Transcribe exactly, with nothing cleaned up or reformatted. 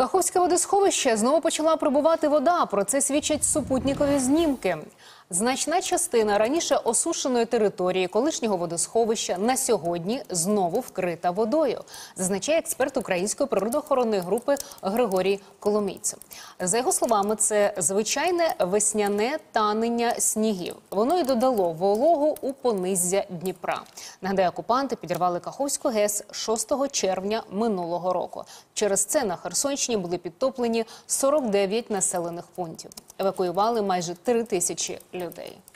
Каховське водосховище знову почала прибувати вода. Про це свідчать супутникові знімки. Значна частина раніше осушеної території колишнього водосховища на сьогодні знову вкрита водою, зазначає експерт української природоохоронної групи Григорій Коломійцев. За його словами, це звичайне весняне танення снігів. Воно й додало вологу у пониззя Дніпра. Нагадаю, окупанти підірвали Каховську ГЕС шостого червня минулого року. Через це на Херсонщині були підтоплені сорок дев'ять населених пунктів. Евакуювали майже три тисячі людей.